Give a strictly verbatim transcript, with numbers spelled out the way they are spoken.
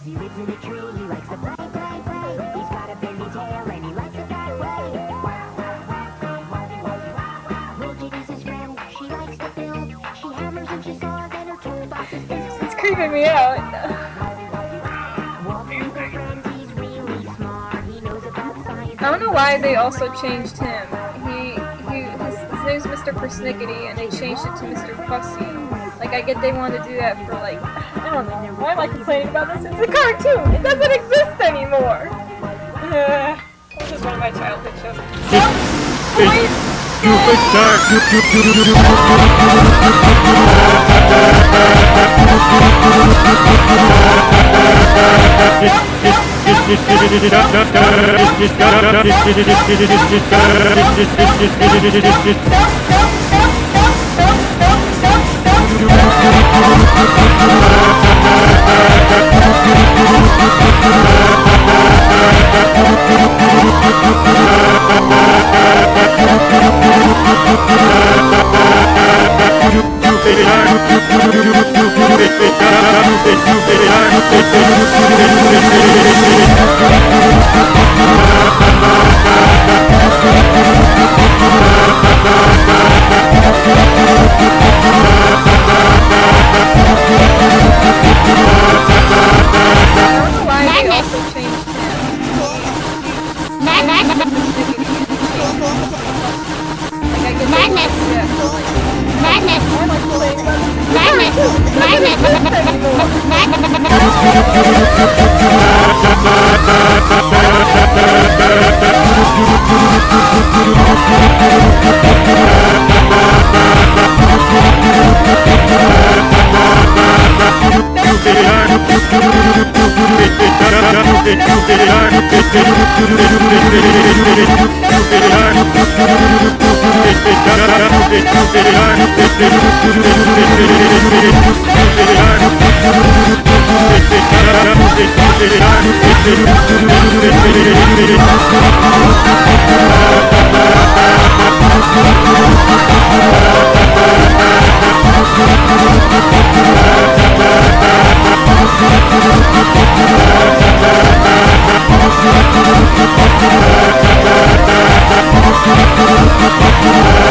He lives in a tree, he likes to play, play, play. He's got a bendy tail and he likes it that way. Little Kitty's his friend, she likes to build. She hammers and she saws and her toolbox is filled. It's creeping me out. I don't know why they also changed him. He, he, his, his name's Mister Persnickety, and they changed it to Mister Fussy. Like, I get they wanted to do that for, like, I don't know. Why am I complaining about this? It's a cartoon! It doesn't exist anymore! Uh, this is one of my childhood shows. Stop! Please! We'll be right back.